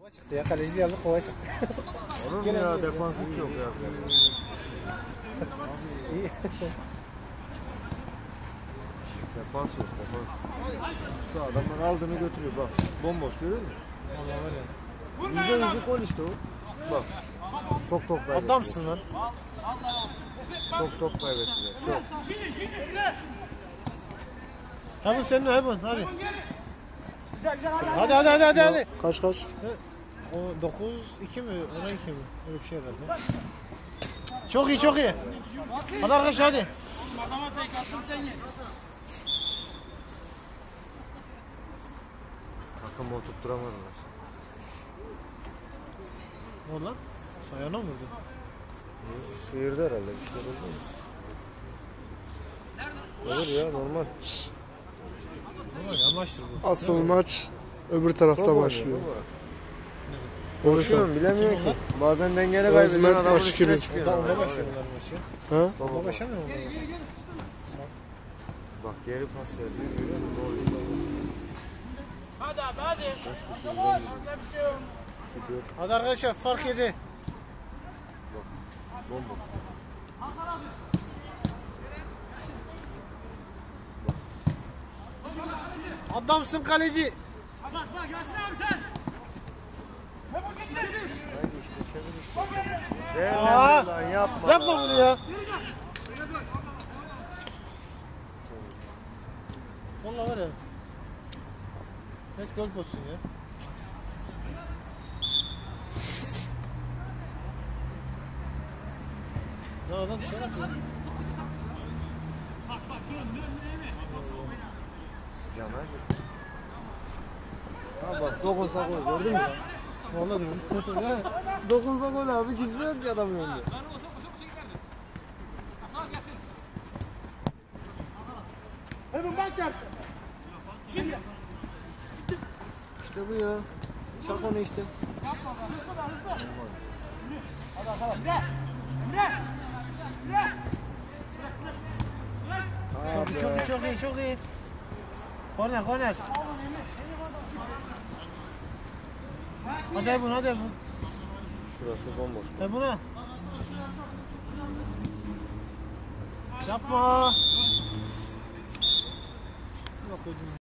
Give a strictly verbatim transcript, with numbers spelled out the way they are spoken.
Kova çıktı ya, kaleci yandı, kova çıktı. Olur mu ya, defans hiç yok ya. İyi. Defans yok, defans. Şu adamlar aldığını götürüyor bak. Bomboş görüyor musun? Vallahi var ya. Yüzde yüzlük gol işte o. Bak. Çok top kaybettiler. Adamsın lan. Çok top kaybettiler. Çok. Hebun senin o Hebun, hadi. Hadi hadi hadi hadi hadi. Kaç kaç? O dokuz iki mi? on iki mi? Öyle bir şey herhalde. Çok iyi çok iyi. Hadi arkadaşlar hadi. Takımı oturtturamadılar. Ne oldu lan? Sayana mı vurdu? Sıyırdı herhalde. Bir şey oldu mu? Olur ya, normal. Normal amaçtır bu. Asıl maç öbür tarafta Top başlıyor. oynuyor, konuşuyorum, bilemiyor ki. Bazen dengeni Özmen kaybediyor, adamın maç üstüne gibi. çıkıyor. Onda onda başlıyor bunlar maçı. Ha? Onda başlamıyor mu bunlar maçı? Bak geri pas veriyor, görüyor musun? Ne oluyor? Hadi abi hadi. Bir şey yok. Hadi arkadaşlar fark yedi. Bomboş. Adamsın kaleci. Bak bak Yasin abi ters. Haydi işte, çevir işte. Değerlendir Aa, lan, yapma. Yapma bunu ya. Vallahi var ya. Net gol pozisyonu ya. Ya adam dışarı atıyor. Can hadi. Ha bak, dokunsa gol, gördün mü? Vallahi diyorum. Dokunsa gol abi, kimse yok ki adamın önünde. Hemen bak gel. Şimdi. İşte bu ya. Çak onu işte. Çok iyi, çok iyi, çok iyi, çok iyi. Korner, korner. Hadi Ebun, hadi Ebun. Şurası bomboş. Ebun'a. Yapma. Yok,